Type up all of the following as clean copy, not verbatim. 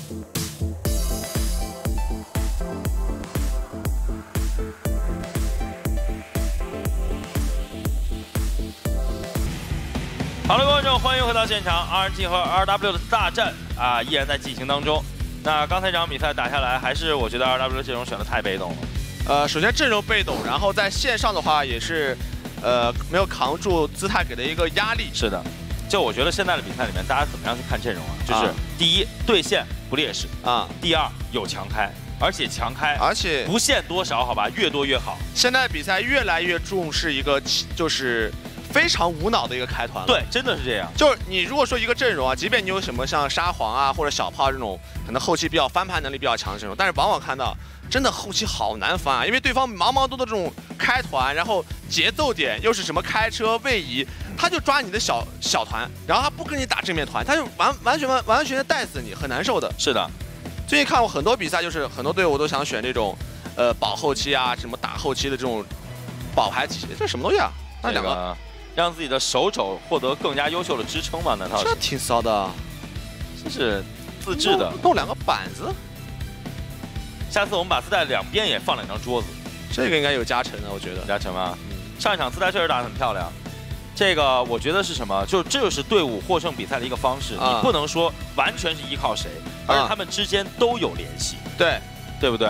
好了，观众，欢迎回到现场 ，RNG 和 RW 的大战啊，依然在进行当中。那刚才这场比赛打下来，还是我觉得 RW 的阵容选的太被动了。 首先阵容被动，然后在线上的话也是，没有扛住姿态给的一个压力。 是的，就我觉得现在的比赛里面，大家怎么样去看阵容啊？就是第一，对线不劣势啊；第二，有强开，而且不限多少，好吧，越多越好。 现在比赛越来越重视一个就是非常无脑的一个开团了。 对，真的是这样。 就是你如果说一个阵容啊，即便你有什么像沙皇啊或者小炮这种可能后期比较翻盘能力比较强的阵容，但是往往看到真的后期好难翻啊，因为对方茫茫多的这种开团，然后节奏点又是什么开车位移，他就抓你的小团，然后他不跟你打正面团，他就完全的带死你，很难受的。 是的， 最近看过很多比赛，就是很多队伍都想选这种保后期啊，什么打后期的这种保牌体系，这什么东西啊？那两个。 让自己的手肘获得更加优秀的支撑吧？难道这挺骚的？ 这是自制的， 弄两个板子。 下次我们把自带两边也放两张桌子， 这个应该有加成的，我觉得。 加成吗？上一场自带确实打得很漂亮。这个我觉得是什么？这就是队伍获胜比赛的一个方式。你不能说完全是依靠谁，而是他们之间都有联系。对不对？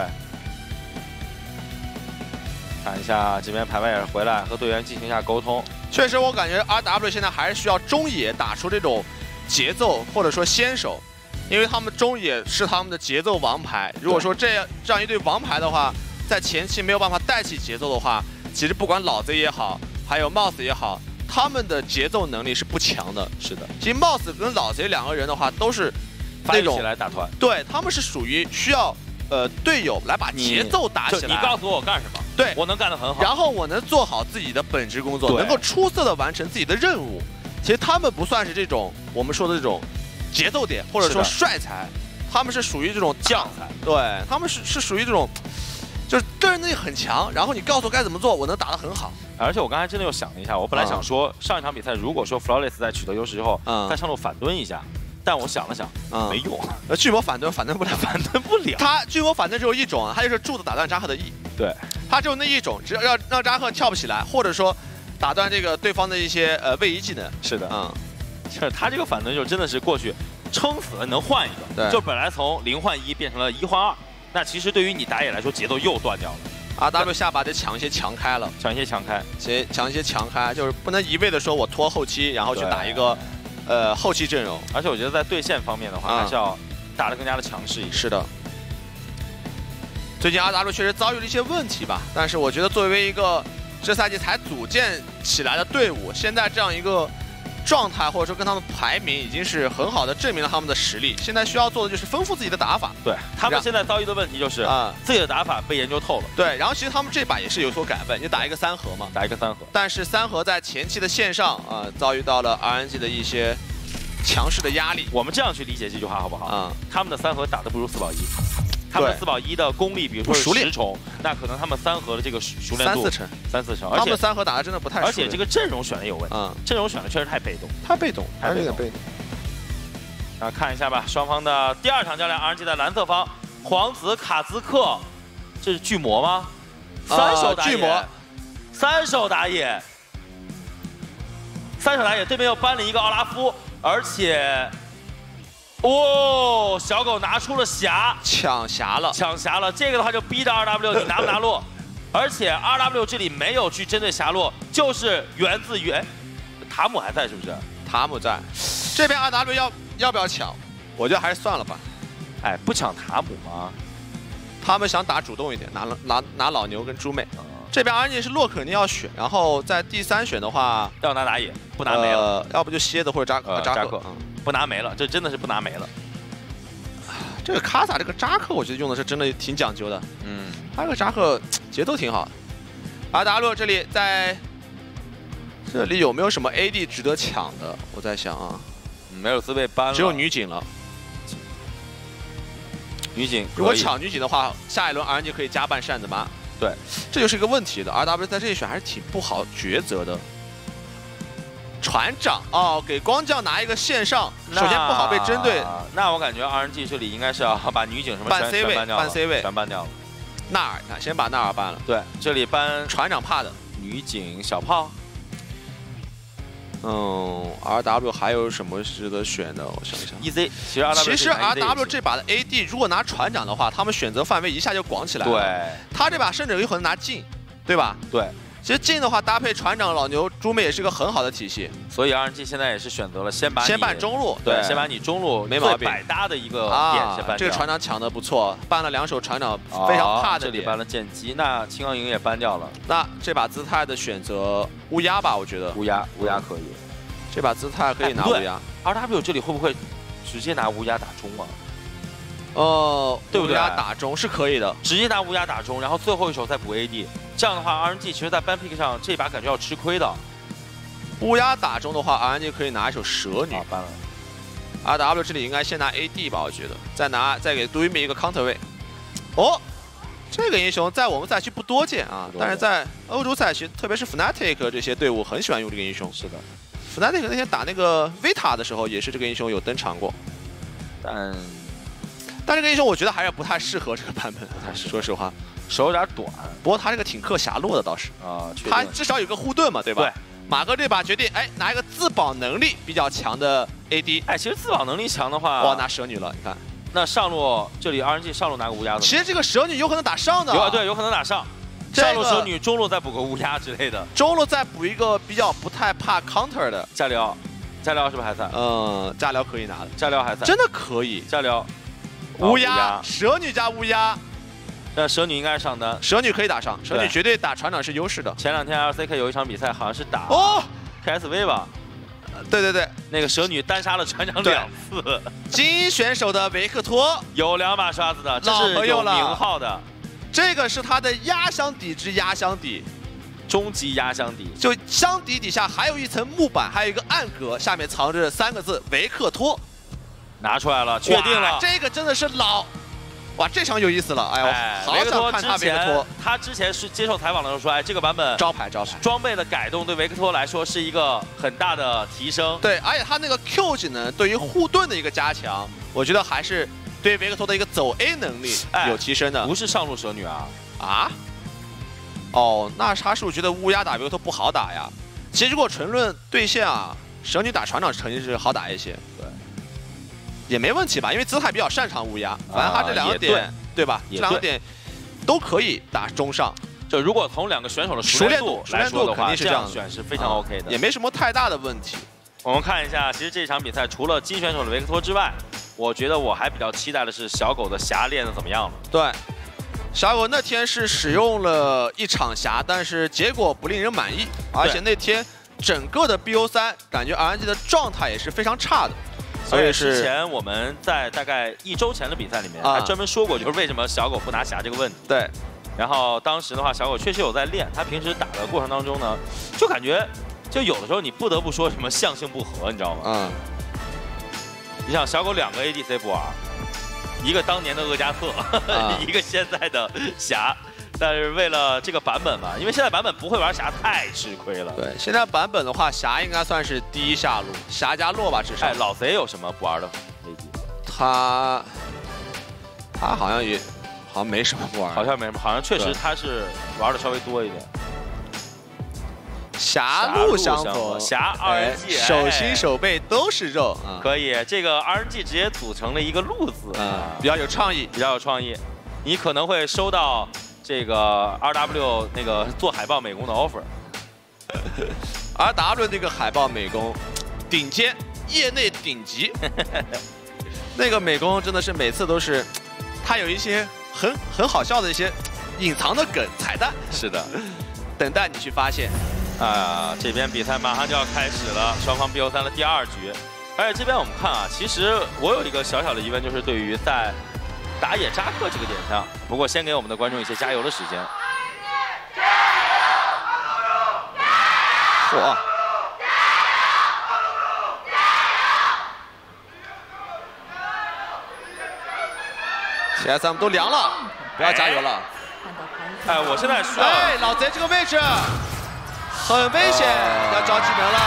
看一下这边排位也回来和队员进行一下沟通。 确实，我感觉 RW 现在还是需要中野打出这种节奏，或者说先手，因为他们中野是他们的节奏王牌。如果说这样一队王牌的话，在前期没有办法带起节奏的话，其实不管老贼也好，还有 Mouse 也好，他们的节奏能力是不强的。 是的， 其实 Mouse 跟老贼两个人的话，都是那种起来打团， 对他们是属于需要队友来把节奏打起来。 你告诉我干什么？ 对， 我能干得很好， 然后我能做好自己的本职工作，能够出色的完成自己的任务。其实他们不算是这种我们说的这种节奏点，或者说帅才，他们是属于这种将才。 对，他们是属于这种，就是个人能力很强，然后你告诉我该怎么做，我能打得很好。 而且我刚才真的又想了一下，我本来想说上一场比赛，如果说 Flawless 在取得优势之后，在上路反蹲一下。但我想了想，没用。 巨魔反蹲不了，他巨魔反蹲只有一种，他就是柱子打断扎克的 E。 对， 他只有那一种，只要让扎克跳不起来，或者说打断这个对方的一些位移技能。 是的，就是他这个反蹲就真的是过去撑死了能换一个， 对， 就本来从0换1变成了1换2，那其实对于你打野来说节奏又断掉了。 RW 下把得抢一些强开了， 抢一些强开， 就是不能一味的说我拖后期，然后去打一个。后期阵容， 而且我觉得在对线方面的话，还是要打得更加的强势一点。 是的，最近 RW 确实遭遇了一些问题吧，但是我觉得作为一个这赛季才组建起来的队伍，现在这样一个状态或者说跟他们排名已经是很好的证明了他们的实力。现在需要做的就是丰富自己的打法。 对他们现在遭遇的问题就是自己的打法被研究透了。 对，然后其实他们这把也是有所改变，你打一个3合嘛，但是3合在前期的线上遭遇到了 RNG 的一些强势的压力。 我们这样去理解这句话好不好？他们的3合打得不如4保1。他们4保1的功力，比如说是10重，那可能他们3合的这个熟练度 3、4成，他们3合打的真的不太熟练， 而且这个阵容选的有问题，阵容选的确实太被动， 还是有点被动。 那看一下吧，双方的第2场较量 ，RNG 在蓝色方，皇子卡兹克，这是巨魔吗？3手打野， 巨魔 ，3手打野，3手打野，对面又搬了一个奥拉夫，而且。哦，小狗拿出了匣， 抢匣了， 这个的话就逼着2W 你拿不拿落，而且2W 这里没有去针对匣落，就是源自于塔姆还在是不是？ 塔姆在，这边2W 要不要抢？我觉得还是算了吧。 不抢塔姆吗？ 他们想打主动一点，拿老牛跟猪妹。这边 RNG 是洛克肯定要选，然后在第3选的话要拿打野，不拿没了， 要不就蝎子或者扎克。 不拿没了，这真的是不拿没了。 这个卡萨这个扎克，我觉得用的是真的挺讲究的。他这个扎克节奏挺好的。RW 这里有没有什么 AD 值得抢的？我在想没有自备搬了， 只有女警了。 女警如果抢女警的话，下一轮 RNG 可以加半扇子妈。对，这就是一个问题的。RW 在这里选还是挺不好抉择的。 船长哦，给光将拿一个线上，首先不好被针对。 那我感觉 RNG 这里应该是要把女警什么办 C 位，办 C 位， 全办掉了。 纳尔，你看，先把纳尔办了。 对，这里搬船长怕的女警小炮。 RW 还有什么值得选的？我想想 ，EZ， 其实 RW 这把的 AD 如果拿船长的话，他们选择范围一下就广起来了。 对， 他这把甚至有可能拿镜，对吧？ 对。 其实镜的话，搭配船长老牛猪妹也是个很好的体系。 所以 RNG 现在也是选择了先办中路， 对，先把你中路没毛病百搭的一个点先办掉。 这个船长抢的不错，办了2手船长非常怕的这里办了剑姬，那青钢营也搬掉了。 那这把姿态的选择乌鸦吧，我觉得乌鸦可以。 这把姿态可以拿乌鸦。 RW 这里会不会直接拿乌鸦打中啊？对不对？ 乌鸦打中是可以的， 直接拿乌鸦打中，然后最后一手再补 AD。这样的话 ，RNG 其实在 ban pick 上这把感觉要吃亏的。 乌鸦打中的话 ，RNG 可以拿一手蛇女。 搬了。 RW 这里应该先拿 AD 吧，我觉得，再给杜一鸣一个 counter 位。这个英雄在我们赛区不多见啊，但是在欧洲赛区，特别是 Fnatic 这些队伍很喜欢用这个英雄。 是的 ，Fnatic 那天打那个 Vita 的时候，也是这个英雄有登场过。但这个英雄我觉得还是不太适合这个版本，说实话， 手有点短。 不过他这个挺克霞洛的倒是他至少有个护盾嘛，对吧？ 对。 马哥这把决定，拿一个自保能力比较强的 AD。 其实自保能力强的话， 拿蛇女了，你看。 那上路这里 RNG 上路拿个乌鸦。 其实这个蛇女有可能打上的。 对，有可能打上。上路蛇女，中路再补个乌鸦之类的。 中路再补一个比较不太怕 counter 的加辽是不是还在？ 加辽可以拿的。 加辽还在。 真的可以。 加辽。 乌鸦，蛇女加乌鸦， 那蛇女应该是上单， 蛇女可以打上，蛇女绝对打船长是优势的。 前2天 LCK 有一场比赛，好像是打KSV 吧？ 对， 那个蛇女单杀了船长2次。 精英选手的维克托有2把刷子的，这是有名号的。 这个是他的压箱底之压箱底， 终极压箱底。 就箱底底下还有一层木板，还有一个暗格，下面藏着3个字维克托。 拿出来了，确定了， 这个真的是老，哇，这场有意思了，好想看他维克托。 他之前是接受采访的时候说，这个版本招牌装备的改动对维克托来说是一个很大的提升。 对，而且他那个 Q 技能对于护盾的一个加强，我觉得还是对维克托的一个走 A 能力有提升的。 不是上路蛇女啊？ 那他是不是觉得乌鸦打维克托不好打呀？其实如果纯论对线蛇女打船长肯定是好打一些。对。也没问题吧，因为姿态比较擅长乌鸦，反正他这2个点，对吧？这2个点都可以打中上。 就如果从2个选手的熟练度来说的话，这样选是非常 OK 的， 也没什么太大的问题。 我们看一下，其实这场比赛除了金选手的维克托之外，我觉得我还比较期待的是小狗的霞练的怎么样了。 对，小狗那天是使用了1场霞，但是结果不令人满意，而且那天整个的 BO3感觉 RNG 的状态也是非常差的。 所以之前我们在大概1周前的比赛里面还专门说过，就是为什么小狗不拿霞这个问题。 对。 然后当时的话，小狗确实有在练，他平时打的过程当中呢，就感觉就有的时候你不得不说什么相性不合，你知道吗？你想小狗2个 ADC 不玩，一个当年的厄加特，一个现在的霞。但是为了这个版本嘛，因为现在版本不会玩霞太吃亏了。 对，现在版本的话，霞应该算是第一下路，霞加洛吧，至少。 老贼有什么不玩的 AD？ 他好像没什么不玩， 好像没什么，好像确实他是玩的稍微多一点。 狭路相逢， 霞 RNG 手心手背都是肉， 可以。这个 RNG 直接组成了一个路字， 比较有创意， 比较有创意。你可能会收到这个 RW 那个做海报美工的 offer。 RW 这个海报美工顶尖，业内顶级。那个美工真的是每次都是，他有一些很好笑的一些隐藏的梗彩蛋。 是的， 等待你去发现。 这边比赛马上就要开始了，双方 BO3的第2局。而且这边我们看其实我有一个小小的疑问，就是对于在打野扎克这个点上，不过先给我们的观众一些加油的时间。 嚯！TSM 都凉了，不要加油了。 我现在需要。 老贼这个位置很危险，要招技能了。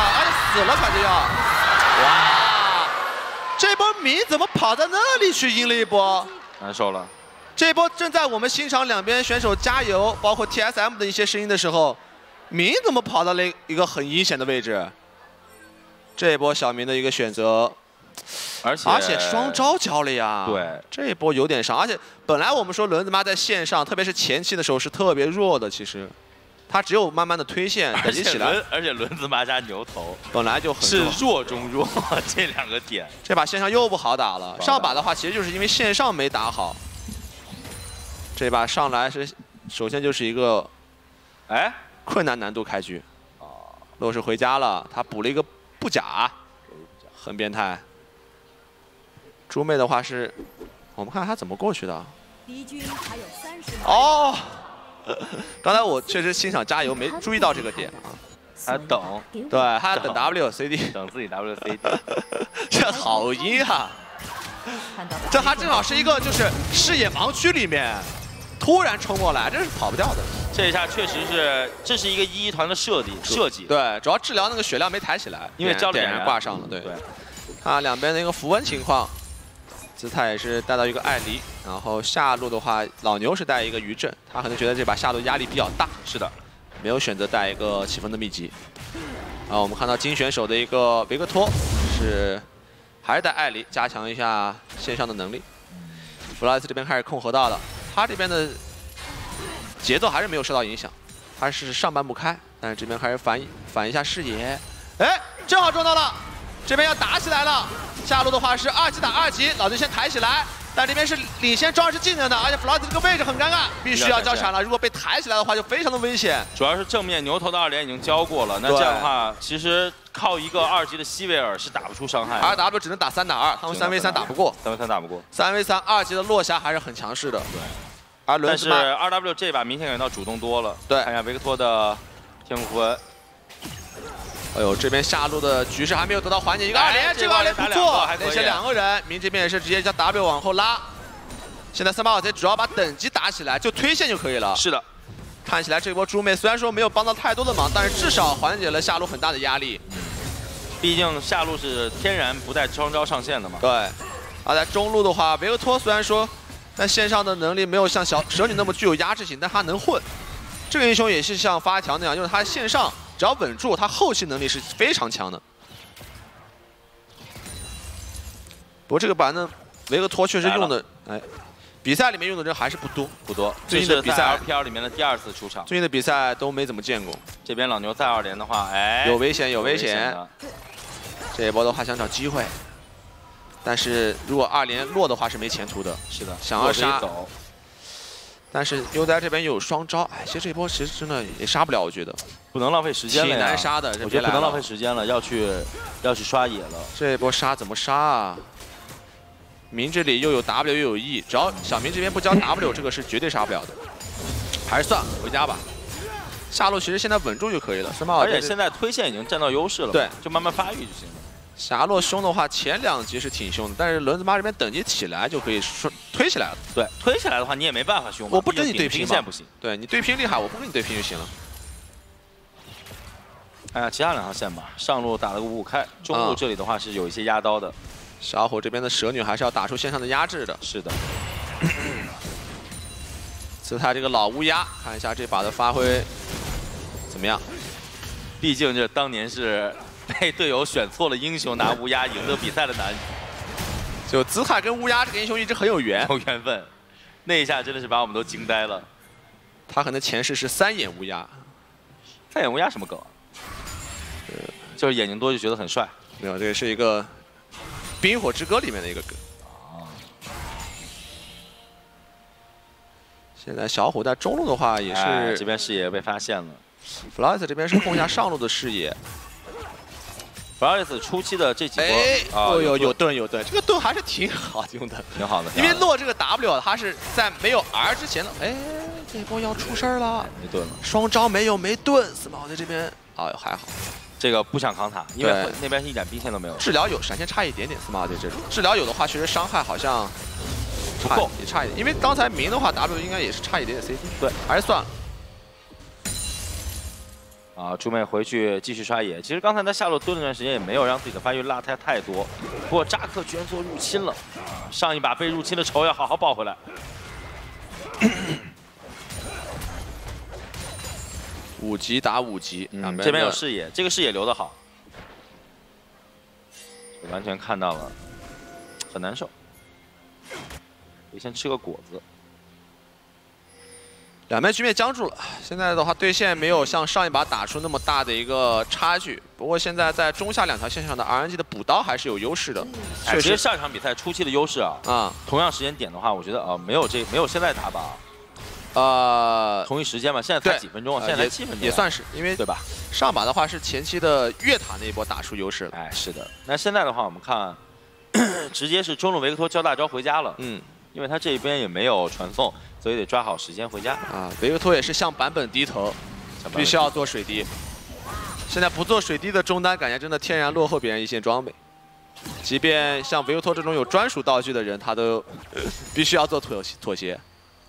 死了，感觉要。哇！这波明怎么跑到那里去赢了一波？ 难受了。 这波正在我们欣赏两边选手加油，包括 TSM 的一些声音的时候，明怎么跑到了一个很阴险的位置？这一波小明的一个选择。 而且双招交了呀， 对， 这一波有点伤。而且本来我们说轮子妈在线上，特别是前期的时候是特别弱的，其实他只有慢慢的推线等级起来。 而且轮子妈加牛头本来就很是弱中弱，这两个点。 这把线上又不好打了，上把的话其实就是因为线上没打好。这把上来是首先就是一个困难难度开局。洛士回家了，他补了一个布甲，很变态。 猪妹的话是，我们看他怎么过去的。敌军还有30秒。哦，刚才我确实欣赏加油，没注意到这个点啊。 还等， 对，还等 WCD， 等自己 WCD， 这好阴啊！这他正好是一个就是视野盲区里面突然冲过来，这是跑不掉的。 这一下确实是，这是一个1-1团的设计。 对，主要治疗那个血量没抬起来， 因为教练点挂上了。对。看两边的一个符文情况。 姿态也是带到一个艾黎，然后下路的话，老牛是带一个余震，他可能觉得这把下路压力比较大， 是的， 没有选择带一个起风的秘籍。然后我们看到金选手的一个维克托是还是带艾黎加强一下线上的能力。弗莱斯这边开始控河道了，他这边的节奏还是没有受到影响，他是上半部开，但是这边开始反一下视野，哎，正好撞到了，这边要打起来了。 下路的话是2级打2级，老牛先抬起来，但这边是领先装是技能的，而且弗劳斯这个位置很尴尬，必须要交铲了。如果被抬起来的话，就非常的危险。主要是正面牛头的2连已经交过了，那这样的话，其实靠一个2级的西维尔是打不出伤害的。 RW 只能打3打2，他们3v3打不过 ，3v3打不过。 3v3 2级的落霞还是很强势的。对。而但是 RW 这把明显感觉到主动多了。 对。 看一下维克托的天赋符文。 哎呦，这边下路的局势还没有得到缓解，一个2连，这个2连不错，连下2个人，明这边也是直接将 W 往后拉。现在3把贼主要把等级打起来，就推线就可以了。 是的， 看起来这波猪妹虽然说没有帮到太多的忙，但是至少缓解了下路很大的压力。 毕竟下路是天然不带双招上线的嘛。 对，而在中路的话，维克托虽然说在线上的能力没有像蛇女那么具有压制性，但他能混。这个英雄也是像发条那样，就是他线上。 只要稳住，他后期能力是非常强的。不过这个版呢，维克托确实用的，哎，比赛里面用的人还是不多。最近的比赛 LPL 里面的第2次出场， 最近的比赛都没怎么见过。 这边老牛再2连的话，哎， 有危险，有危险。这一波的话想找机会，但是如果2连落的话是没前途的。 是的， 想要杀。 但是优哉这边又有双招，哎，其实这波其实真的也杀不了，我觉得不能浪费时间了， 挺难杀的。 我觉得不能浪费时间了，要去刷野了。 这一波杀怎么杀啊？明这里又有 W 又有 E， 只要小明这边不交 W， 这个是绝对杀不了的。还是算了，回家吧。下路其实现在稳住就可以了， 而且现在推线已经占到优势了， 对， 就慢慢发育就行了。 霞洛凶的话，前2局是挺凶的，但是轮子妈这边等级起来就可以推起来了。 对，推起来的话你也没办法凶嘛。 我不跟你对拼线不行。 对你对拼厉害，我不跟你对拼就行了。 看下其他2条线吧，上路打了个5-5开，中路这里的话是有一些压刀的。 小虎这边的蛇女还是要打出线上的压制的。 是的。 姿态这个老乌鸦，看一下这把的发挥怎么样？ 毕竟这当年是。 被队友选错了英雄，拿乌鸦赢得比赛的男， 就姿态跟乌鸦这个英雄一直很有缘， 有缘分。那一下真的是把我们都惊呆了。 他可能前世是3眼乌鸦。 3眼乌鸦什么梗啊？就是眼睛多就觉得很帅。 没有，这个是一个《冰火之歌》里面的一个梗。现在小虎在中路的话也是， 这边视野被发现了。 弗莱斯这边是控一下上路的视野。 弗莱斯初期的这几波，有盾，这个盾还是挺好用的， 挺好的。 因为落这个 W， 它是在没有 R 之前的，哎，这波要出事儿了， 没盾了， 双招没盾，斯毛在这边，哎，还好， 这个不想扛塔，因为那边一点兵线都没有。 治疗有，闪现差一点点，斯毛在这种治疗有的话，确实伤害好像不够， 也差一点，因为刚才明的话 W 应该也是差一点点 CD， 对，还是算了。 啊，猪妹回去继续刷野。其实刚才他下路蹲了段时间，也没有让自己的发育拉太多。不过扎克居然做入侵了，上一把被入侵的仇要好好报回来。 5级打5级， 这边有视野，这个视野留得好，完全看到了，很难受。得先吃个果子。 两边局面僵住了，现在的话对线没有像上一把打出那么大的一个差距。不过现在在中下两条线上的 RNG 的补刀还是有优势的。 其实上一场比赛初期的优势啊，同样时间点的话，我觉得没有现在打吧。同一时间嘛，现在才几分钟，现在才7分钟， 也算是，因为对吧？ 上把的话是前期的越塔那一波打出优势了。 哎，是的。那现在的话，我们看，直接是中路维克托交大招回家了。因为他这边也没有传送。 所以得抓好时间回家啊！维克托也是向版本低头，必须要做水滴。现在不做水滴的中单，感觉真的天然落后别人一线装备。即便像维克托这种有专属道具的人，他都必须要做妥协。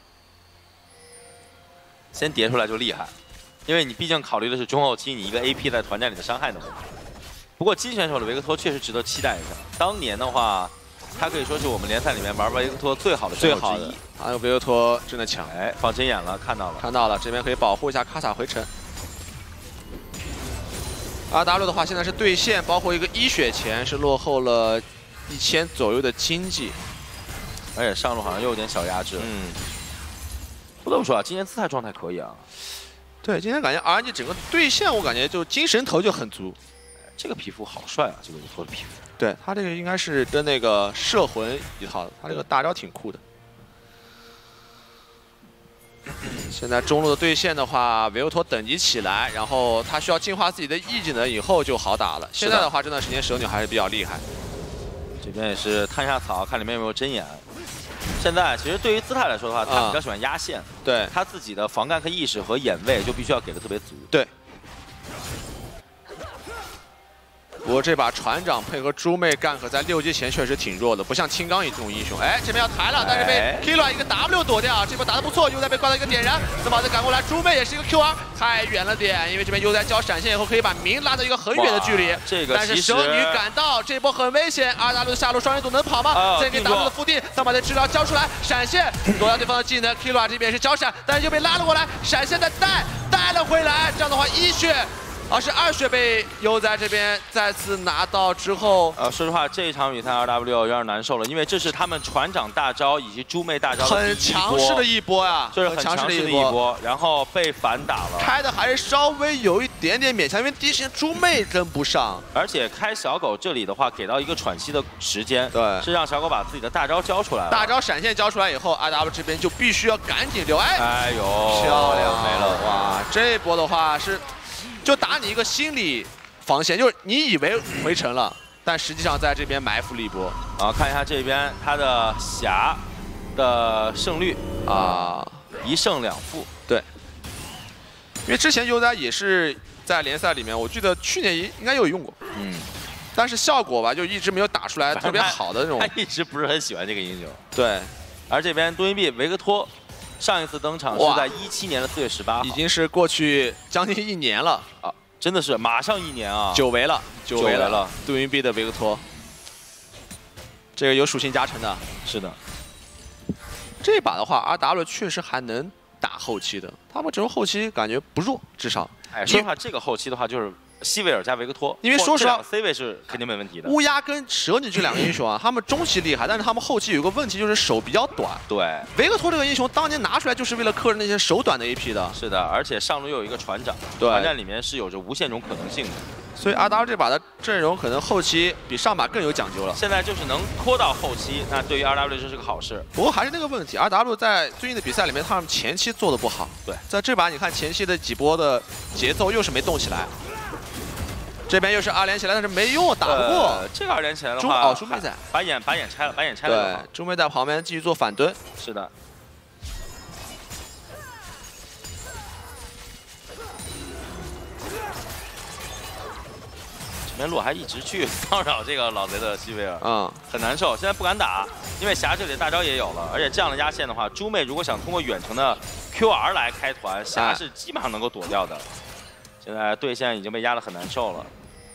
先叠出来就厉害，因为你毕竟考虑的是中后期你一个 AP 在团战里的伤害能力。不过金选手的维克托确实值得期待一下。当年的话。 他可以说是我们联赛里面玩维克托最好的选手之一。 还有维克托真的强， 哎，放针眼了，看到了， 这边可以保护一下卡萨回城。RW 的话，现在是对线，包括一个1血钱是落后了1000左右的经济， 而且上路好像又有点小压制。不得不说啊，今天姿态状态可以啊。 对，今天感觉 RNG 整个对线我感觉就精神头就很足。 这个皮肤好帅啊，这个维克托的皮肤。 对他这个应该是跟那个摄魂一套的，他这个大招挺酷的。现在中路的对线的话，维克托等级起来，然后他需要进化自己的 E 技能以后就好打了。现在的话，这段时间蛇女还是比较厉害。 这边也是探一下草，看里面有没有针眼。现在其实对于姿态来说的话，他比较喜欢压线， 对他自己的防gank意识和眼位就必须要给的特别足。 对。 不过这把船长配合猪妹gank在6级前确实挺弱的，不像青钢羽这种英雄。哎，这边要抬了，但是被 Killua 一个 W 躲掉，这波打得不错，优哉被挂到一个点燃，那么再赶过来，猪妹也是一个 QR， 太远了点，因为这边优哉交闪现以后可以把明拉到一个很远的距离。 这个但是蛇女赶到，这波很危险 ，RW 下路双人组能跑吗？这边 W 的腹地，三把的治疗交出来，闪现躲掉对方的技能 ，Killua 这边是交闪，但是又被拉了过来，闪现再带了回来，这样的话1血。 而是2血被优哉这边再次拿到之后， 说实话，这一场比赛 RW 有点难受了，因为这是他们船长大招以及猪妹大招的很强势的一波呀， 这是很强势的一波，然后被反打了， 开的还是稍微有一点点勉强，因为第一时间猪妹跟不上， 而且开小狗这里的话，给到一个喘息的时间， 对， 是让小狗把自己的大招交出来了， 大招闪现交出来以后 ，RW 这边就必须要赶紧留， 哎呦， 漂亮没了， 哇，这一波的话是。 就打你一个心理防线，就是你以为回城了，但实际上在这边埋伏了一波。 看一下这边他的霞的胜率1胜2负。 对，因为之前优哉也是在联赛里面，我记得去年应该有用过。但是效果吧，就一直没有打出来特别好的那种。 他一直不是很喜欢这个英雄。 对， 而这边多音币维克托。 上一次登场是在17年的4月18号， 已经是过去将近1年了啊！真的是马上1年啊！ 久违了。杜云碧的维克托，这个有属性加成的。 是的， 这把的话 ，RW 确实还能打后期的，他们这种后期感觉不弱，至少。 哎，说实话，这个后期的话就是。 西维尔加维克托， 因为说实话 ，C 位是肯定没问题的。 乌鸦跟蛇女这2个英雄啊，他们中期厉害，但是他们后期有个问题就是手比较短。 对， 维克托这个英雄当年拿出来就是为了克制那些手短的 AP 的。 是的，而且上路又有一个船长，团战里面是有着无限种可能性的。 所以 RW 这把的阵容可能后期比上把更有讲究了。 现在就是能拖到后期，那对于 RW 这是个好事。 不过还是那个问题 ，RW 在最近的比赛里面，他们前期做的不好。 对， 在这把你看前期的几波的节奏又是没动起来。 这边又是2连起来，但是没用，打不过。 这个2连起来的话， 猪妹在把眼拆了， 对，猪妹在旁边继续做反蹲。 是的。这边洛还一直去骚扰这个老贼的西维尔，很难受。现在不敢打，因为霞这里的大招也有了，而且这样的压线的话，猪妹如果想通过远程的 QR 来开团，霞是基本上能够躲掉的。 现在对线已经被压得很难受了。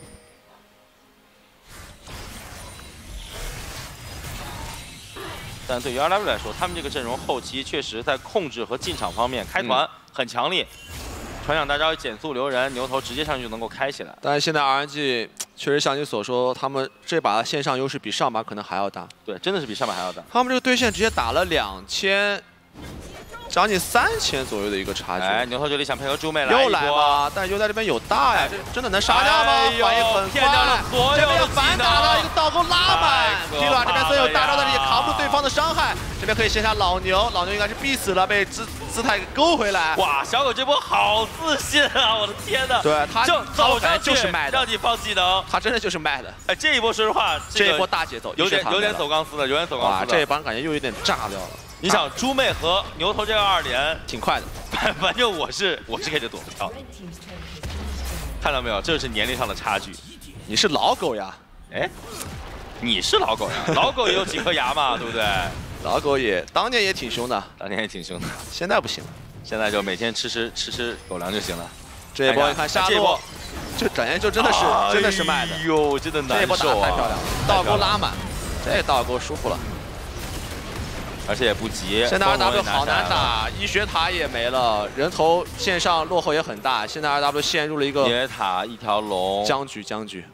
但对于 RW 来说，他们这个阵容后期确实在控制和进场方面开团很强力，传响大招减速留人，牛头直接上去就能够开起来。 但是现在 RNG 确实像你所说，他们这把线上优势比上把可能还要大。 对，真的是比上把还要大。 他们这个对线直接打了2000。 将近3000左右的一个差距。 哎，牛头这里想配合猪妹来又来吧，但是又在这边有大呀，这真的能杀掉吗？反应很快，这边要反打了一个倒钩拉满 ，Killa 这边虽有大招，但是也扛不住对方的伤害。这边可以先下老牛，老牛应该是必死了，被姿态给勾回来。 哇，小狗这波好自信啊！我的天哪！ 对他走上去就是卖的， 让你放技能， 他真的就是卖的。 哎，这一波说实话， 这一波大节奏， 有点走钢丝的，有点走钢丝的。 哇，这一帮感觉又有点炸掉了。 你想猪妹和牛头这个2连挺快的， 反正我是肯定躲不掉。看到没有，这是年龄上的差距。 你是老狗呀？ 哎，你是老狗呀？老狗也有几颗牙嘛，对不对？ 老狗也当年也挺凶的，现在不行了， 现在就每天吃狗粮就行了。 这一波你看下路，这展现就真的是卖的。 哎呦，真的难受啊！ 这一波打得太漂亮，倒钩拉满，这倒钩舒服了。 而且也不急， 现在 RW 好难打，医学塔也没了，人头线上落后也很大。现在 RW 陷入了一个野塔一条龙僵局，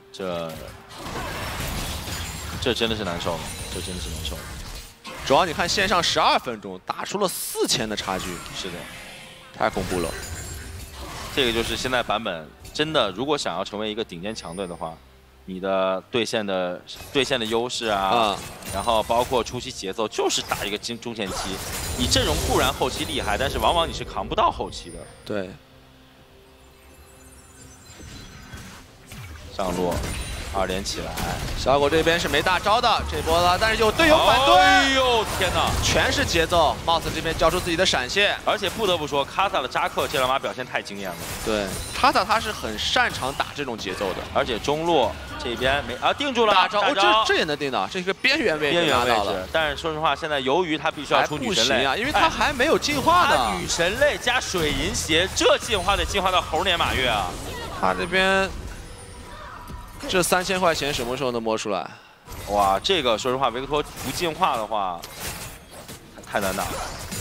这真的是难受了，这真的是难受了。 主要你看线上12分钟打出了4000的差距， 是的， 太恐怖了。 这个就是现在版本真的，如果想要成为一个顶尖强队的话。 你的对线的优势啊，然后包括初期节奏，就是打一个中前期。你阵容固然后期厉害，但是往往你是扛不到后期的。 对。 上路，2连起来。 小狗这边是没大招的这波了，但是有队友反对。 哎呦天哪， 全是节奏。Mouse 这边交出自己的闪现， 而且不得不说，卡萨的扎克这两把表现太惊艳了。 对，卡萨他是很擅长打这种节奏的， 而且中路。 这边没定住了大招，这也能定到，这是个边缘位置， 但是说实话，现在由于他必须要出女神类啊，因为他还没有进化呢。 女神类加水银鞋，这进化得进化到猴年马月啊！ 他这边这3000块钱什么时候能摸出来？ 哇，这个说实话，维克托不进化的话，太难打了，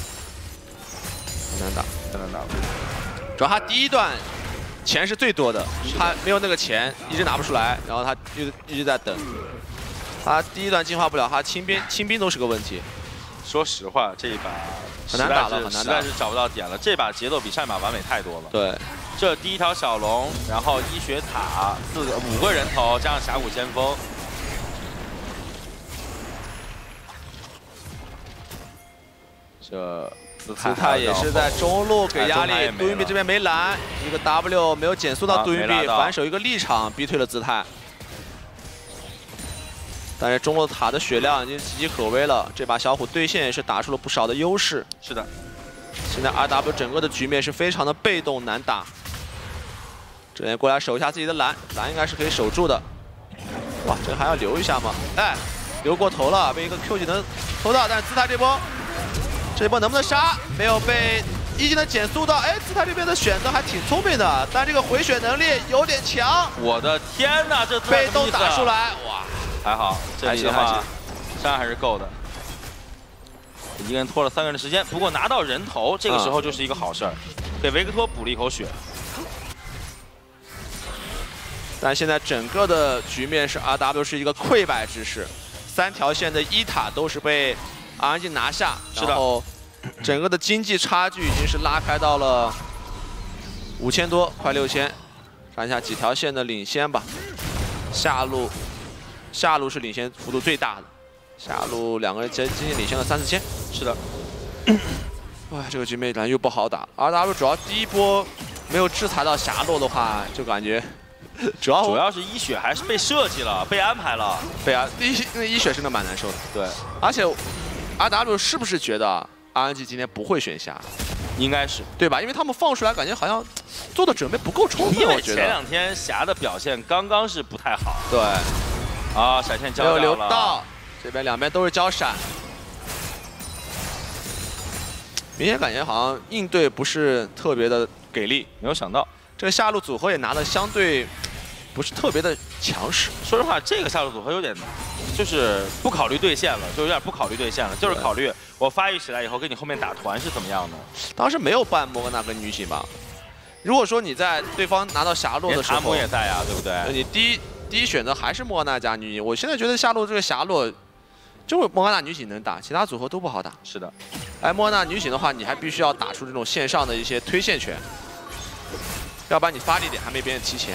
太难打了。 主要他第一段。 钱是最多的，他没有那个钱，一直拿不出来，然后他一直在等。他第一段进化不了，他清兵都是个问题。 说实话，这一把很难打了，很难打， 实在是找不到点了。这把节奏比上一把完美太多了。 对， 这第一条小龙，然后医学塔5个人头，加上峡谷先锋。这。 姿态也是在中路给压力，杜云碧这边没拦，一个 W 没有减速到杜云碧，反手一个立场逼退了姿态。但是中路塔的血量已经岌岌可危了，这把小虎对线也是打出了不少的优势。 是的， 现在 RW 整个的局面是非常的被动难打。这边过来守一下自己的蓝应该是可以守住的。哇，这还要留一下吗？哎，留过头了，被一个 Q 技能偷到，但是姿态这波能不能杀？没有被一技能减速到。哎，姿态这边的选择还挺聪明的，但这个回血能力有点强。 我的天哪，这被动打出来，哇， 还好，这里的话伤还是够的。一个人拖了3个人的时间，不过拿到人头，这个时候就是一个好事儿，给维克托补了一口血。 但现在整个的局面是 RW 是一个溃败之势，3条线的一塔都是被 RNG 拿下，然后整个的经济差距已经是拉开到了5000多，快6000。看一下几条线的领先吧。下路是领先幅度最大的，下路2个人仅仅领先了3、4千。 是的。 哇，这个局面又不好打。RW 主要第一波没有制裁到霞落的话，就感觉主要是一血还是被设计了，被安排了。 对啊，一血真的蛮难受的。 对， 而且 RW 是不是觉得 RNG 今天不会选霞？ 应该是对吧？因为他们放出来感觉好像做的准备不够充分，我觉得。 前2天霞的表现刚刚是不太好。 对。 啊，闪现交掉了。 没有留到，这边2边都是交闪，明显感觉好像应对不是特别的给力。 没有想到这个下路组合也拿的相对不是特别的强势。 说实话，这个下路组合有点就是不考虑对线了，就有点不考虑对线了，就是考虑我发育起来以后跟你后面打团是怎么样的。 当时没有办莫甘娜跟女警吧？如果说你在对方拿到霞洛的时候， 塔姆也在呀，对不对？ 你第一选择还是莫甘娜加女警。我现在觉得下路这个霞洛。 就是莫甘娜女警能打，其他组合都不好打。 是的， 哎，莫甘娜女警的话，你还必须要打出这种线上的一些推线权，要不然你发力点还没别人提前。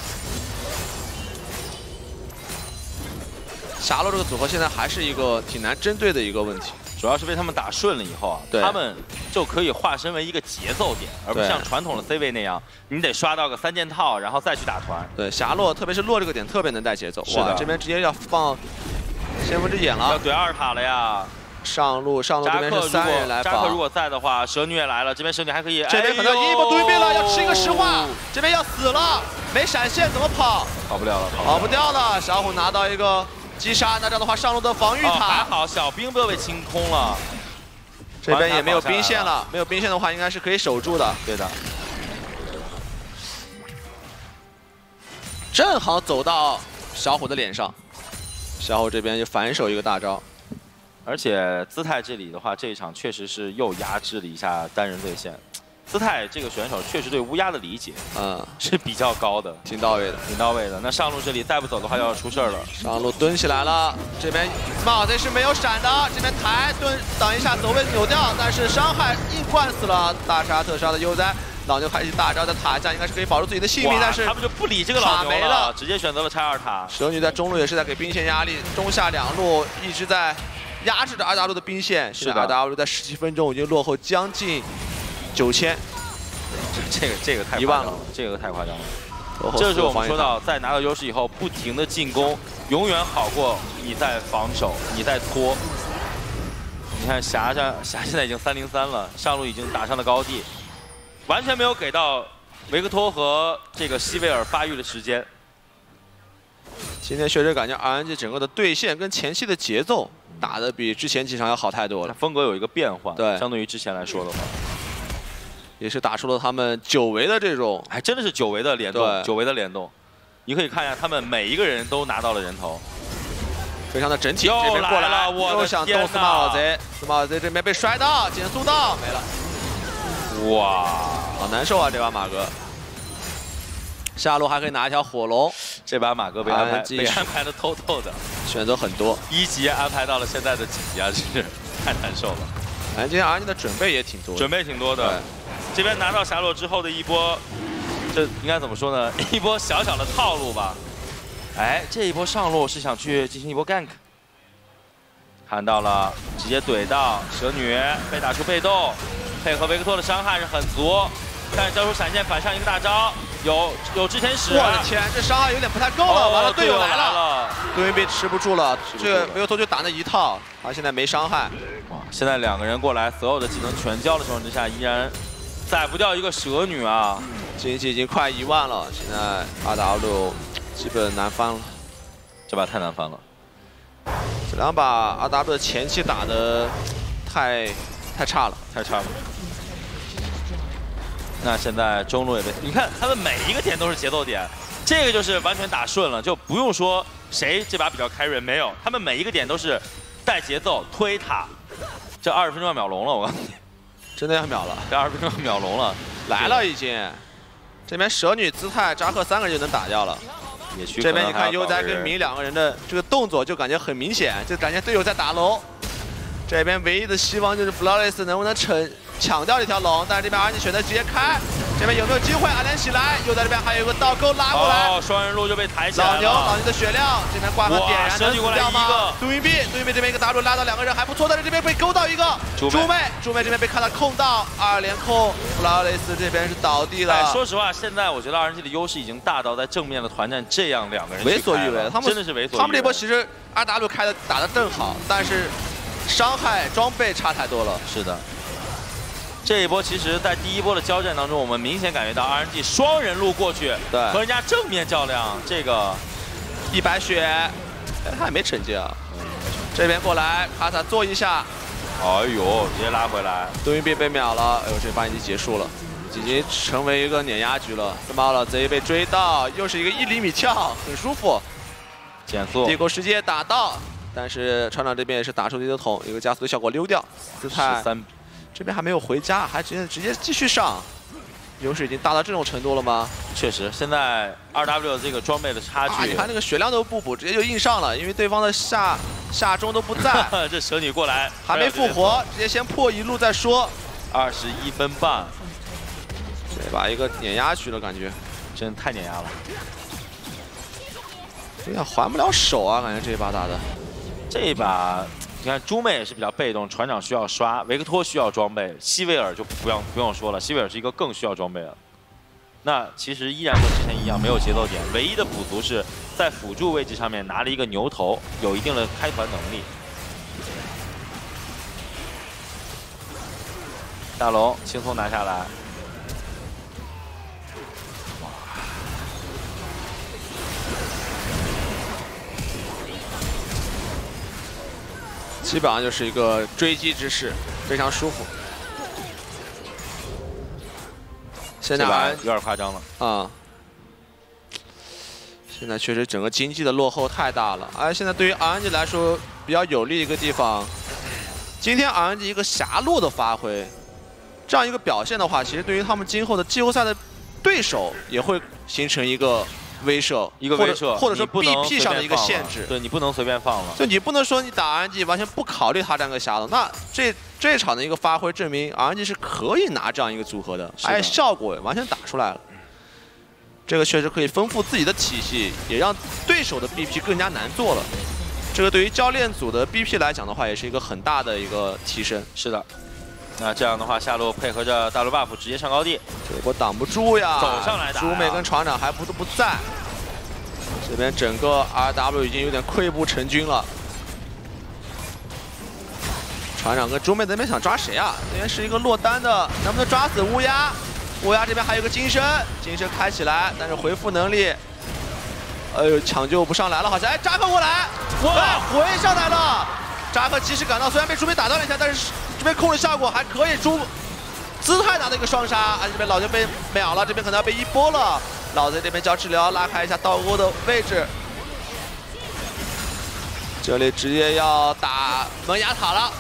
霞洛这个组合现在还是一个挺难针对的一个问题， 主要是被他们打顺了以后啊，他们就可以化身为一个节奏点，而不像传统的 C 位那样，你得刷到个3件套，然后再去打团。 对，霞洛特别是洛这个点特别能带节奏。哇，这边直接要放。 先锋之眼了， 要怼2塔了呀！ 上路这边是3人来绑。扎克如果在的话，蛇女也来了，这边蛇女还可以。 这边可能一波对面了，要吃一个石化，这边要死了，没闪现怎么跑？ 跑不了了， 跑不掉了。小虎拿到一个击杀，那这样的话上路的防御塔还好，小兵不要被清空了。 这边也没有兵线了，没有兵线的话应该是可以守住的。 对的。 正好走到小虎的脸上。 小虎这边就反手一个大招， 而且姿态这里的话，这一场确实是又压制了一下单人对线。姿态这个选手确实对乌鸦的理解，是比较高的， 挺到位的， 挺到位的。那上路这里再不走的话，要出事儿了。 上路蹲起来了，这边马贼是没有闪的，这边抬蹲挡一下走位扭掉，但是伤害硬灌死了大杀特杀的悠哉。 老牛开启大招在塔下，应该是可以保住自己的性命，但是他们就不理这个老牛了，直接选择了拆2塔。 蛇女在中路也是在给兵线压力，中下两路一直在压制着2W 的兵线。是的 ，2W 在17分钟已经落后将近9000。 这个太 1万了， 这个太夸张了。这就是我们说到，在拿到优势以后，不停的进攻，永远好过你在防守，你在拖。你看霞现在已经303了，上路已经打上了高地。 完全没有给到维克托和这个西维尔发育的时间。 今天确实感觉 RNG 整个的对线跟前期的节奏打得比之前几场要好太多了， 风格有一个变化。 对， 相对于之前来说的话， 也是打出了他们久违的这种， 还真的是久违的联动，久违的联动。你可以看一下，他们每一个人都拿到了人头， 非常的整体。这边过来了，又想动司马老贼，司马老贼这边被摔到，减速到没了。 哇， 好难受啊！这把马哥，下路还可以拿一条火龙。 这把马哥被安排的透透的， 选择很多。 1级安排到了现在的几级啊，真是太难受了。 今天 RNG 的准备也挺多， 准备挺多的。这边拿到霞洛之后的一波，这应该怎么说呢？一波小小的套路吧。哎，这一波上路是想去进行一波 gank， 看到了，直接怼到蛇女，被打出被动。 配合维克托的伤害是很足，但是交出闪现反上一个大招，有之前使。 我的天，这伤害有点不太够了。完了，队友来了，对面被吃不住了。这个维克托就打那一套，他现在没伤害。 哇，现在2个人过来，所有的技能全交的情况之下，依然宰不掉一个蛇女啊！ 经济已经快1万了，现在2W 基本难翻了。 这把太难翻了。 这2把2W 的前期打的太差了， 太差了。 那现在中路也被你看，他们每一个点都是节奏点，这个就是完全打顺了，就不用说谁这把比较开瑞，没有，他们每一个点都是带节奏推塔。这20分钟要秒龙了，我告诉你， 真的要秒了， 这20分钟要秒龙了， 来了已经。这边蛇女、姿态、扎克3个人就能打掉了。这边你看悠哉跟明2个人的这个动作就感觉很明显，就感觉队友在打龙。这边唯一的希望就是 Flawless 能不能抢掉这条龙，但是这边 RNG 选择直接开，这边有没有机会？阿莲起来，又在这边还有个倒钩拉过来， 双人路就被抬起来了。 老牛的血量，这边挂上点燃能死掉吗？杜云碧这边一个 W 拉到2个人还不错，但是这边被勾到一个朱妹这边被看到控到2连控 ，Flawless 这边是倒地了。 说实话，现在我觉得RNG的优势已经大到在正面的团战这样2个人为所欲为，他们真的是为所欲为。 他们这波其实 RW 打得正好，但是伤害装备差太多了。 是的。 这一波其实，在第1波的交战当中，我们明显感觉到 RNG 双人路过去， 对， 和人家正面较量，这个 100血，他也没惩戒啊。这边过来，卡塔做一下， 哎呦，直接拉回来， 杜云碧被秒了，哎呦，这把已经结束了。 已经成为一个碾压局了。斯马尔贼被追到，又是一个1厘米跳，很舒服。 减速， 帝国世界打到，但是船长这边也是打出敌的桶，一个加速的效果溜掉。姿态 13， 这边还没有回家，还直接继续上。优势已经大到这种程度了吗？ 确实，现在2W 这个装备的差距， 你看那个血量都不补，直接就硬上了，因为对方的下中都不在。 这蛇女过来还没复活，直接先破一路再说。 21分半， 这把一个碾压局了，感觉真太碾压了。 哎呀，还不了手啊，感觉这一把打的。 这一把。你看，猪妹也是比较被动，船长需要刷，维克托需要装备，希维尔就不用说了，希维尔是一个更需要装备的。那其实依然和之前一样，没有节奏点，唯一的补足是在辅助位置上面拿了一个牛头，有一定的开团能力。大龙轻松拿下来。 基本上就是一个追击之势，非常舒服。现在有点夸张了啊！现在确实整个经济的落后太大了。而现在对于 RNG 来说比较有利的一个地方，今天 RNG 一个狭路的发挥，这样一个表现的话，其实对于他们今后的季后赛的对手也会形成一个威慑，或者说 BP 上的一个限制。 对，你不能随便放了。 就你不能说你打 RNG 完全不考虑他这样个狭路，那这场的一个发挥证明 RNG 是可以拿这样一个组合的，而且效果完全打出来了。这个确实可以丰富自己的体系，也让对手的 BP 更加难做了。这个对于教练组的 BP 来讲的话，也是一个很大的一个提升。 是的。那这样的话，下路配合着大陆 buff 直接上高地， 结果挡不住呀！ 走上来打。 猪妹跟船长还不在，这边整个 RW 已经有点溃不成军了。船长跟猪妹那边想抓谁啊？那边是一个落单的，能不能抓死乌鸦？乌鸦这边还有个金身，金身开起来，但是回复能力，哎呦，抢救不上来了，好像哎，扎克过来，哇，回上来了。扎克及时赶到，虽然被猪妹打断了一下，但是这边控制效果还可以。姿态拿的一个双杀，啊，这边老贼被秒了，这边可能要被一波了。老贼这边交治疗，拉开一下倒钩的位置。这里直接要打门牙塔了，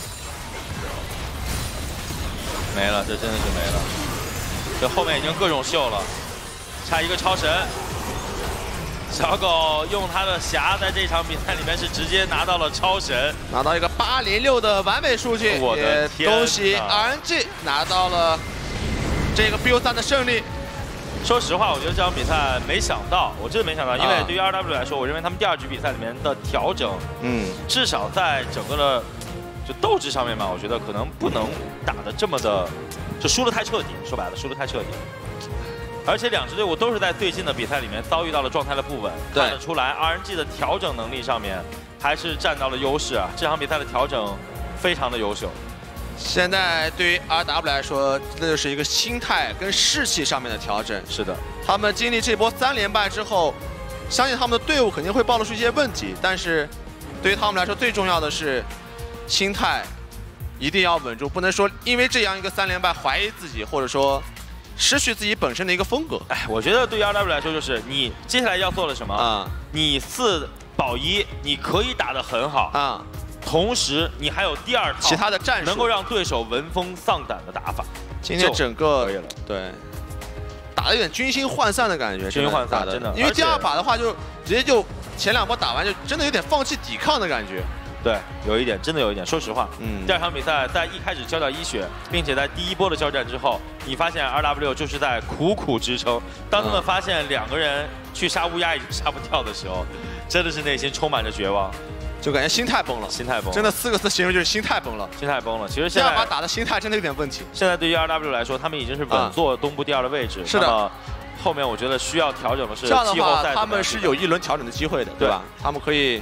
没了，这真的是没了。这后面已经各种秀了，差一个超神。小狗用他的侠在这场比赛里面是直接拿到了超神， 拿到一个806的完美数据。 我的天！ 恭喜 RNG 拿到了这个 BO3 的胜利。 说实话，我觉得这场比赛没想到，我真的没想到，因为对于 RW 来说，我认为他们第2局比赛里面的调整，至少在整个的就斗志上面吧，我觉得可能不能打得这么的，就输得太彻底。说白了，输得太彻底。而且2支队伍都是在最近的比赛里面遭遇到了状态的不稳，看得出来 RNG 的调整能力上面还是占到了优势啊！这场比赛的调整非常的优秀。 现在对于 RW 来说，这就是一个心态跟士气上面的调整。 是的， 他们经历这波3连败之后，相信他们的队伍肯定会暴露出一些问题，但是对于他们来说，最重要的是心态一定要稳住，不能说因为这样一个3连败怀疑自己，或者说失去自己本身的一个风格。 哎，我觉得对于 RW 来说，就是你接下来要做的什么？你4保1，你可以打得很好啊，同时你还有第2套其他的战术， 能够让对手闻风丧胆的打法。 今天整个对打得有点军心涣散的感觉， 军心涣散真的。 因为第2把的话，就直接就前2波打完，就真的有点放弃抵抗的感觉。 对，有一点，真的有一点。说实话，第2场比赛在一开始交掉1血，并且在第1波的交战之后，你发现 RW 就是在苦苦支撑。当他们发现2个人去杀乌鸦已经杀不掉的时候，真的是内心充满着绝望， 就感觉心态崩了。心态崩了，真的4个字形容就是心态崩了。 心态崩了。其实现在第2把打的心态真的有点问题。 现在对于 RW 来说，他们已经是稳坐东部第2的位置。 是的。 后面我觉得需要调整的是这样的话，他们是有1轮调整的机会的，对吧？他们可以。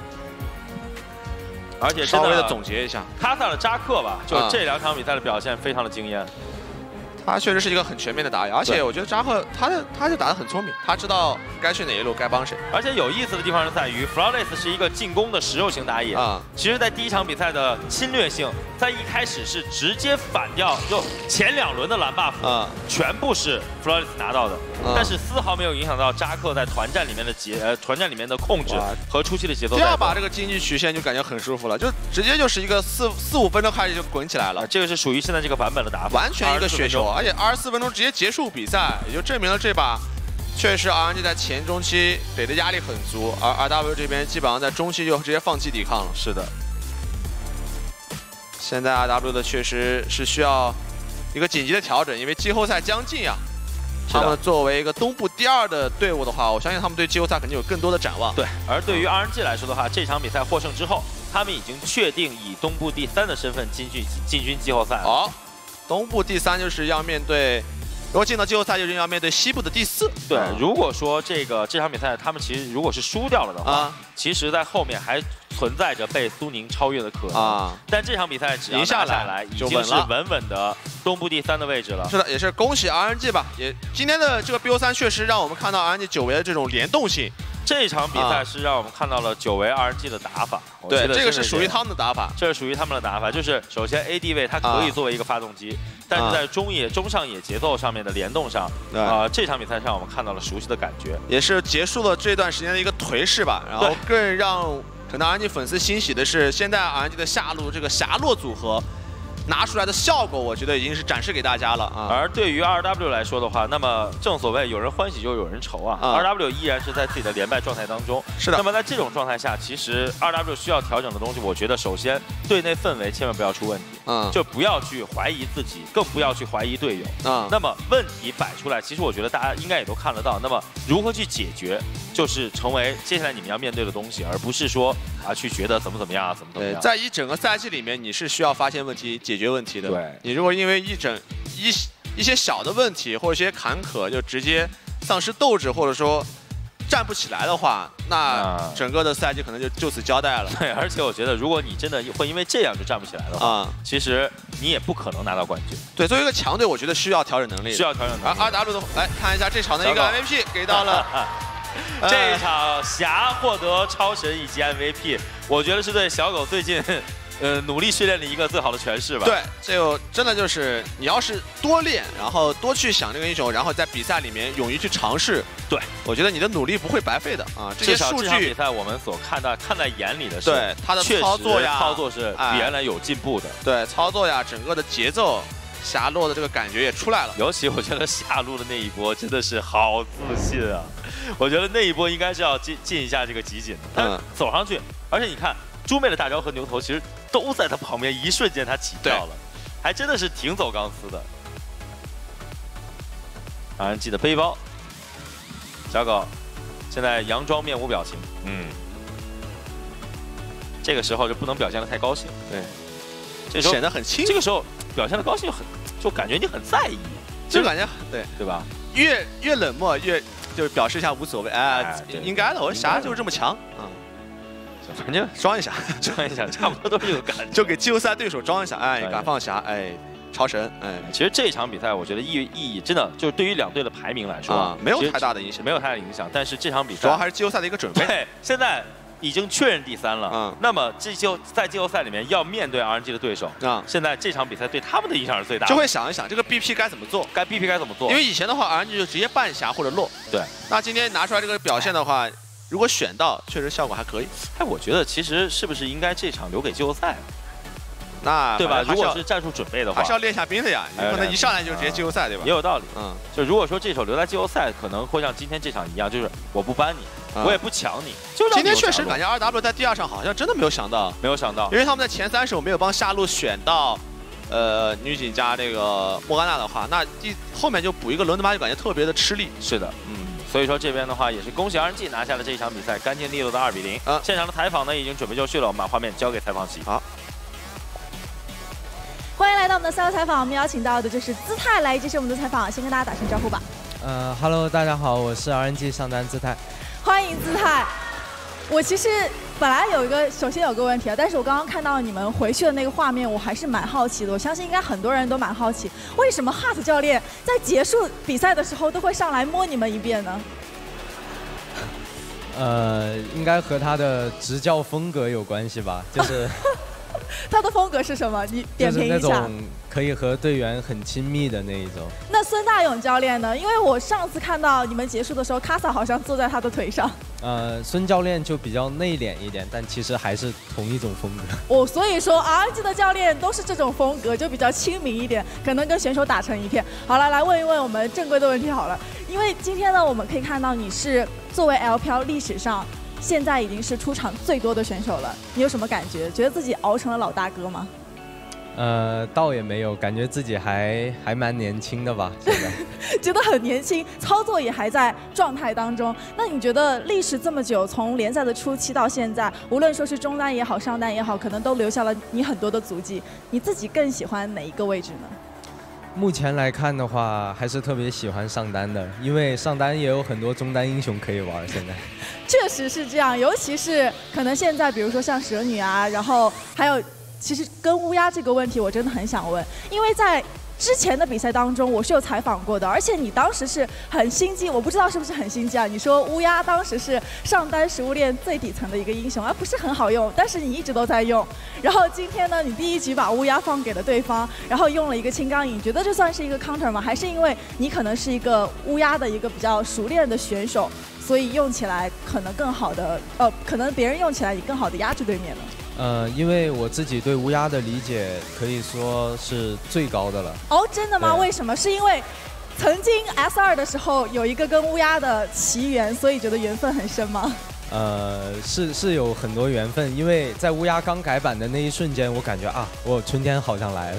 而且稍微的总结一下， 卡萨的扎克吧，就这2场比赛的表现非常的惊艳。 他确实是一个很全面的打野，而且我觉得扎克他就打得很聪明，他知道该去哪一路，该帮谁。 而且有意思的地方是在于 ，Flawless 是一个进攻的实肉型打野啊。其实，在第一场比赛的侵略性，在一开始是直接反掉，就前2轮的蓝 buff 全部是 Flawless 拿到的，但是丝毫没有影响到扎克在团战里面的团战里面的控制和初期的节奏。 第二把这个经济曲线就感觉很舒服了，就直接就是一个4、5分钟开始就滚起来了。 这个是属于现在这个版本的打法， 完全一个雪球。而且24分钟直接结束比赛，也就证明了这把确实 RNG 在前中期给的压力很足，而 RW 这边基本上在中期就直接放弃抵抗了。 是的， 现在 RW 的确实是需要一个紧急的调整，因为季后赛将近啊。他们作为一个东部第2的队伍的话，我相信他们对季后赛肯定有更多的展望。 对，而对于 RNG 来说的话，这场比赛获胜之后，他们已经确定以东部第3的身份进军季后赛了。 哦。东部第3就是要面对，如果进到季后赛就是要面对西部的第4。 对，如果说这场比赛他们其实如果是输掉了的话，其实在后面还存在着被苏宁超越的可能。但这场比赛只要拿下来，已经是稳稳的东部第3的位置了。 是的，也是恭喜 RNG 吧。也今天的这个 BO3确实让我们看到 RNG 久违的这种联动性。 这场比赛是让我们看到了久违 RNG 的打法， 对，这个是属于他们的打法， 这是属于他们的打法。就是首先 AD 位它可以作为一个发动机，但是在中上野节奏上面的联动上，这场比赛上我们看到了熟悉的感觉， 也是结束了这段时间的一个颓势吧。然后更让可能 RNG 粉丝欣喜的是，现在 RNG 的下路这个霞洛组合拿出来的效果，我觉得已经是展示给大家了啊。 而对于 RW 来说的话，那么正所谓有人欢喜就有人愁啊。RW 依然是在自己的连败状态当中。 是的。 那么在这种状态下，其实 RW 需要调整的东西，我觉得首先队内氛围千万不要出问题，就不要去怀疑自己，更不要去怀疑队友。那么问题摆出来，其实我觉得大家应该也都看得到。那么如何去解决，就是成为接下来你们要面对的东西，而不是说去觉得怎么样啊，怎么样。 在一整个赛季里面，你是需要发现问题、解决问题的。 对， 你如果因为一些小的问题或者一些坎坷，就直接丧失斗志，或者说站不起来的话，那整个的赛季可能就此交代了。 对，而且我觉得，如果你真的会因为这样就站不起来的话，其实你也不可能拿到冠军。 对，作为一个强队，我觉得需要调整能力， 需要调整能力。 而 RW 的，来看一下这场的一个 MVP 给到了。 这一场霞获得超神以及 MVP， 我觉得是对小狗最近努力训练的一个最好的诠释吧。 对，这个真的就是你要是多练，然后多去想这个英雄，然后在比赛里面勇于去尝试， 对， 我觉得你的努力不会白费的啊。这些数据， 这场比赛我们所看在眼里的是， 对他的操作呀， 操作是比原来有进步的。 对，操作呀，整个的节奏。霞洛的这个感觉也出来了， 尤其我觉得下路的那一波真的是好自信啊！我觉得那一波应该是要进一下这个集锦的，但走上去，而且你看猪妹的大招和牛头其实都在他旁边，一瞬间他起跳了，还真的是挺走钢丝的。RNG的背包，小狗现在佯装面无表情，这个时候就不能表现得太高兴， 对， 这时候显得很轻， 这个时候表现的高兴就感觉你很在意， 就感觉对吧？ 越冷漠越就表示一下无所谓，应该的，我霞就是这么强， 反正装一下， 差不多都是这个感觉， 就给季后赛对手装一下，敢放霞，超神， 其实这场比赛我觉得意义真的就是对于两队的排名来说没有太大的影响， 没有太大的影响，但是这场比赛主要还是季后赛的一个准备。 对，现在已经确认第3了，那么在季后赛里面要面对 RNG 的对手，现在这场比赛对他们的影响是最大的， 就会想一想这个 BP 该怎么做，因为以前的话 RNG 就直接半霞或者落， 对， 那今天拿出来这个表现的话，如果选到，确实效果还可以。 我觉得其实是不是应该这场留给季后赛？ 那对吧？如果是战术准备的话， 还是要练下兵的呀，你不能一上来就直接季后赛，对吧？ 也有道理，就如果说这手留在季后赛，可能会像今天这场一样，就是我不搬你，我也不抢你。 今天确实感觉 RW 在第2场好像真的没有想到，因为他们在前3手没有帮下路选到，女警加这个莫甘娜的话，那后面就补一个伦德玛就感觉特别的吃力。 是的，所以说这边的话也是恭喜 RNG 拿下了这一场比赛，干净利落的2比0。现场的采访呢已经准备就绪了，我们把画面交给采访席。 好。 欢迎来到我们的赛后采访，我们邀请到的就是姿态来接受我们的采访，先跟大家打声招呼吧。 Hello， 大家好，我是 RNG 上单姿态。 欢迎姿态。我其实本来首先有个问题啊，但是我刚刚看到你们回去的那个画面，我还是蛮好奇的。我相信应该很多人都蛮好奇，为什么 Hart 教练在结束比赛的时候都会上来摸你们一遍呢？ 应该和他的执教风格有关系吧，就是他的风格是什么？你点评一下。 就是那种可以和队员很亲密的那一种。 那孙大勇教练呢？因为我上次看到你们结束的时候，卡萨好像坐在他的腿上。 孙教练就比较内敛一点，但其实还是同一种风格。所以说 RNG 的教练都是这种风格，就比较亲民一点，可能跟选手打成一片。好了，来问一问我们正规的问题好了。因为今天呢，我们可以看到你是作为 LPL 历史上现在已经是出场最多的选手了，你有什么感觉？觉得自己熬成了老大哥吗？ 倒也没有，感觉自己还蛮年轻的吧，现在觉得很年轻，操作也还在状态当中。那你觉得历时这么久，从联赛的初期到现在，无论说是中单也好，上单也好，可能都留下了你很多的足迹。你自己更喜欢哪一个位置呢？ 目前来看的话，还是特别喜欢上单的，因为上单也有很多中单英雄可以玩。现在确实是这样，尤其是可能现在，比如说像蛇女啊，然后还有。其实跟乌鸦这个问题，我真的很想问，因为在之前的比赛当中，我是有采访过的，而且你当时是很心机，我不知道是不是很心机啊？你说乌鸦当时是上单食物链最底层的一个英雄，而不是很好用，但是你一直都在用。然后今天呢，你第一局把乌鸦放给了对方，然后用了一个青钢影，觉得这算是一个 counter 吗？还是因为你可能是一个乌鸦的一个比较熟练的选手，所以用起来可能更好的，可能别人用起来也更好的压制对面呢？ 因为我自己对乌鸦的理解可以说是最高的了。 哦，真的吗？为什么？是因为曾经 S2 的时候有一个跟乌鸦的奇缘，所以觉得缘分很深吗？ 是有很多缘分，因为在乌鸦刚改版的那一瞬间，我感觉啊，我春天好像来了。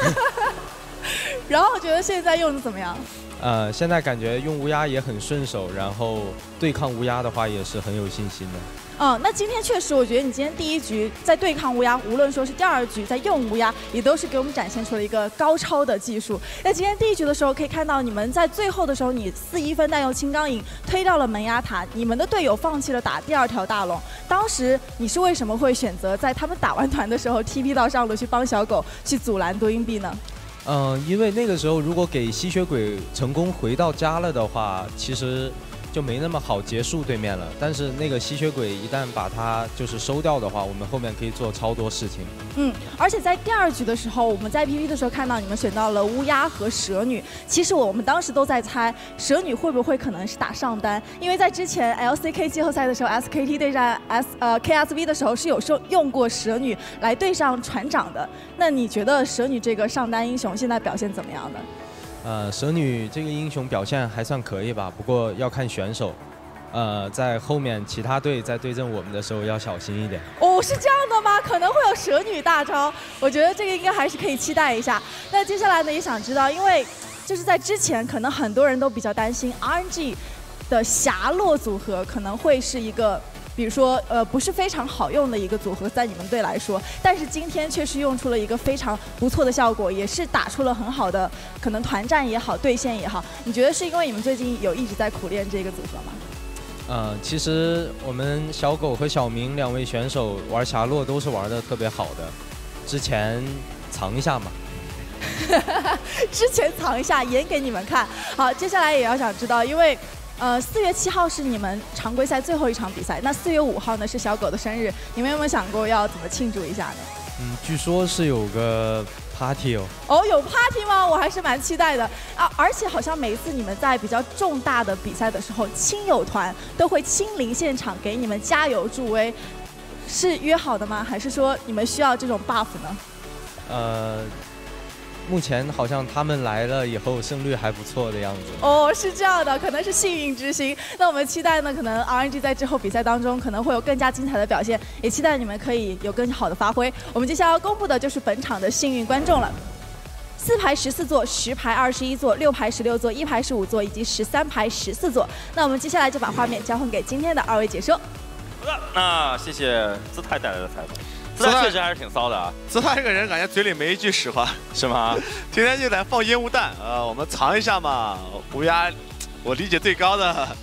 然后觉得现在用的怎么样？ 现在感觉用乌鸦也很顺手，然后对抗乌鸦的话也是很有信心的。 那今天确实，我觉得你今天第一局在对抗乌鸦，无论说是第二局在用乌鸦，也都是给我们展现出了一个高超的技术。在今天第一局的时候，可以看到你们在最后的时候，你4-1分带用青钢影推掉了门牙塔，你们的队友放弃了打第二条大龙。当时你是为什么会选择在他们打完团的时候 TP 到上路去帮小狗去阻拦多音币呢？ 因为那个时候如果给吸血鬼成功回到家了的话，其实就没那么好结束对面了。但是那个吸血鬼一旦把它就是收掉的话，我们后面可以做超多事情。 而且在第二局的时候，我们在 PV 的时候看到你们选到了乌鸦和蛇女。其实我们当时都在猜蛇女会不会可能是打上单，因为在之前 LCK 季后赛的时候 ，SKT 对战KSV 的时候是有用过蛇女来对上船长的。那你觉得蛇女这个上单英雄现在表现怎么样呢？ 蛇女这个英雄表现还算可以吧，不过要看选手。在后面其他队在对阵我们的时候要小心一点。 哦，是这样的吗？可能会有蛇女大招，我觉得这个应该还是可以期待一下。那接下来呢，也想知道，因为就是在之前，可能很多人都比较担心 RNG 的霞洛组合可能会是一个。比如说，不是非常好用的一个组合，在你们队来说，但是今天却是用出了一个非常不错的效果，也是打出了很好的可能团战也好，对线也好。你觉得是因为你们最近有一直在苦练这个组合吗？ 其实我们小狗和小明2位选手玩霞洛都是玩的特别好的，之前藏一下嘛。 之前藏一下，演给你们看。好，接下来也要想知道，因为。4月7号是你们常规赛最后一场比赛，那4月5号呢是小狗的生日，你们有没有想过要怎么庆祝一下呢？ 据说是有个 party 哦。 哦，有 party 吗？我还是蛮期待的啊！而且好像每一次你们在比较重大的比赛的时候，亲友团都会亲临现场给你们加油助威，是约好的吗？还是说你们需要这种 buff 呢？ 目前好像他们来了以后胜率还不错的样子。 哦，是这样的，可能是幸运之星。那我们期待呢，可能 RNG 在之后比赛当中可能会有更加精彩的表现，也期待你们可以有更好的发挥。我们接下来要公布的就是本场的幸运观众了。4排14座，10排21座，6排16座，1排15座，以及13排14座。那我们接下来就把画面交还给今天的2位解说。 好的，那谢谢姿态带来的采访。姿态确实还是挺骚的啊！ 姿态这个人感觉嘴里没一句实话， 是吗？ 天天就在放烟雾弹。我们藏一下嘛。乌鸦，我理解最高的。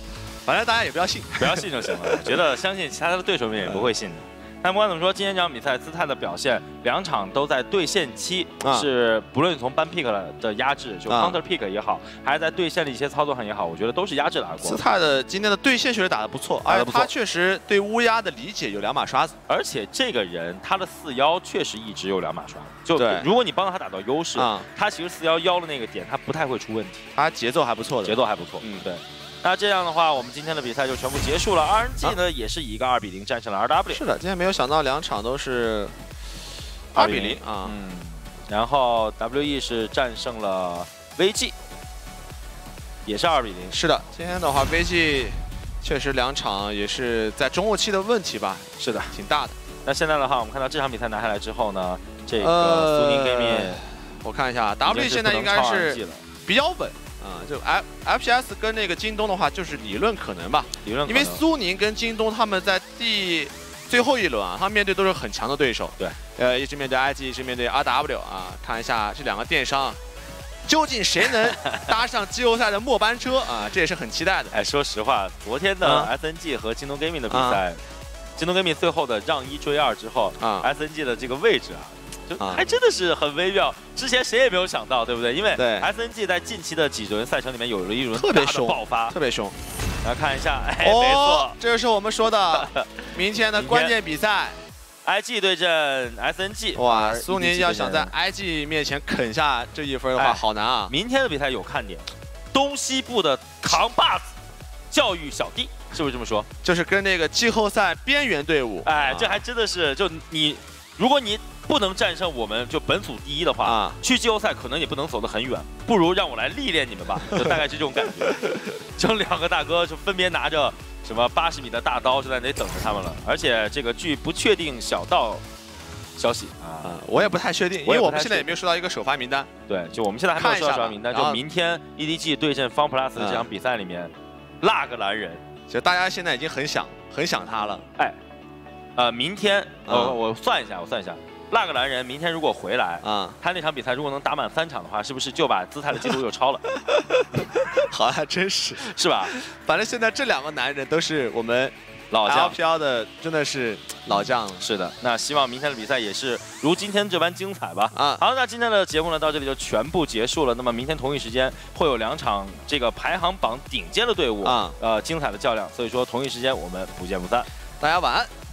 反正大家也不要信， 不要信就行了。我觉得相信其他的对手们也不会信的。但不管怎么说，今天这场比赛姿态的表现，2场都在对线期是不论从ban pick 的压制，就 counter pick 也好，还是在对线的一些操作上也好，我觉得都是压制了而过。 姿态的今天的对线确实打得不错，而且他确实对乌鸦的理解有2把刷子， 而且这个人他的4-1确实一直有2把刷，就如果你帮他打到优势，他其实4-1的那个点他不太会出问题， 他节奏还不错的， 节奏还不错，对。那这样的话，我们今天的比赛就全部结束了。RNG 呢，也是以一个2比0战胜了 RW。 是的，今天没有想到2场都是2比0啊。 然后 WE 是战胜了 VG， 也是2比0。 是的，今天的话 VG 确实2场也是在中后期的问题吧。是的，挺大的。 那现在的话，我们看到这场比赛拿下来之后呢，这个苏宁 Gaming， 我看一下 ，W 现在应该是比较稳。就 FPS 跟那个京东的话，就是理论可能吧，因为苏宁跟京东他们在最后一轮啊，他们面对都是很强的对手， 对， 一直面对 IG， 一直面对 RW 啊，看一下这2个电商究竟谁能搭上季后赛的末班车啊，这也是很期待的。 哎，说实话，昨天的 SNG 和京东 Gaming 的比赛，京东 Gaming 最后的让1追2之后，SNG 的这个位置啊。就还真的是很微妙，之前谁也没有想到，对不对？因为 SNG 在近期的几轮赛程里面有了一轮特别凶爆发， 特别凶。 来看一下，哎，没错， 这就是我们说的明天的关键比赛 ，IG 对阵 SNG。 哇，苏宁要想在 IG 面前啃下这1分的话，好难啊！ 明天的比赛有看点，东西部的扛把子教育小弟，是不是这么说？ 就是跟那个季后赛边缘队伍， 哎，这还真的是，就如果你不能战胜我们就本组第1的话，去季后赛可能也不能走得很远，不如让我来历练你们吧，就大概是这种感觉。就2个大哥就分别拿着什么80米的大刀就在那里等着他们了，而且这个据不确定小道消息我也不太确定，因为我们现在也没有收到一个首发名单。 对，就我们现在还没有收到首发名单，就明天 EDG 对阵FunPlus 的这场比赛里面，那个蓝人， 其实大家现在已经很想他了。 哎，明天我算一下。那个蓝人明天如果回来他那场比赛如果能打满3场的话，是不是就把姿态的记录又超了？ 好，还真是吧？ 反正现在这2个男人都是我们老将 LPL 的，真的是老将了。 是的，那希望明天的比赛也是如今天这般精彩吧。好，那今天的节目呢到这里就全部结束了。那么明天同一时间会有2场这个排行榜顶尖的队伍精彩的较量，所以说同一时间我们不见不散。 大家晚安。